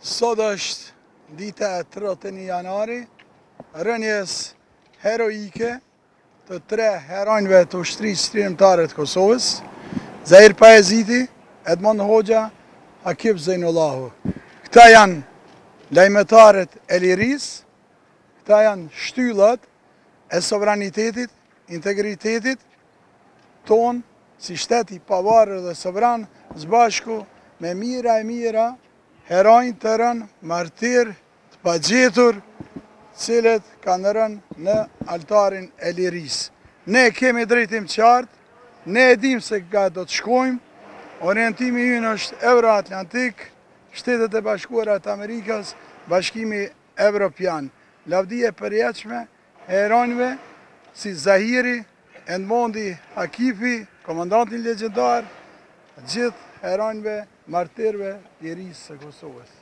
Sot është dita e 31 janari, rënies heroike të 3 heronjve të ushtrisë shtririmtare të Kosovës, Zahir Pajazitit, Edmond Hoxha, Akif Zejnullahu. Këta janë lajmëtarët e lirisë, këta janë shtyllat e sovranitetit, integritetit tonë, si shteti pavarur dhe sovran, zbashku me mira e mira, heronjtë të rënë, martir, të pagjetur, cilët kanë rënë në altarin e lirisë. Ne kemi drejtim qartë, ne e dim se ka do të shkojmë, orientimi ynë është Euroatlantik, Shtetet e Bashkuara të Amerikës, Bashkimi Evropian. Lavdia e përjetshme e heronjve si Zahiri, Edmondi, Akifi, komandantin legjendar, gjithë heronjve, martirëve lirisë së Kosovës.